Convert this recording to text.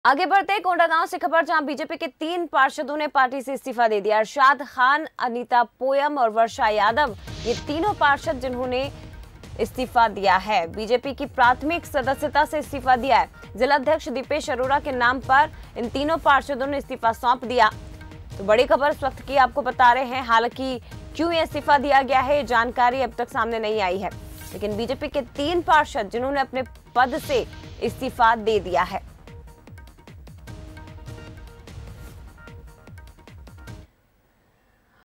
आगे बढ़ते कोंडागांव से खबर, जहां बीजेपी के 3 पार्षदों ने पार्टी से इस्तीफा दे दिया। अरशाद खान, अनीता पोयम और वर्षा यादव, ये तीनों पार्षद जिन्होंने इस्तीफा दिया है, बीजेपी की प्राथमिक सदस्यता से इस्तीफा दिया है। जिला अध्यक्ष दीपेश अरोड़ा के नाम पर इन तीनों पार्षदों ने इस्तीफा सौंप दिया। तो बड़ी खबर इस वक्त की आपको बता रहे हैं। हालांकि क्यों ये इस्तीफा दिया गया है, जानकारी अब तक सामने नहीं आई है, लेकिन बीजेपी के 3 पार्षद जिन्होंने अपने पद से इस्तीफा दे दिया है।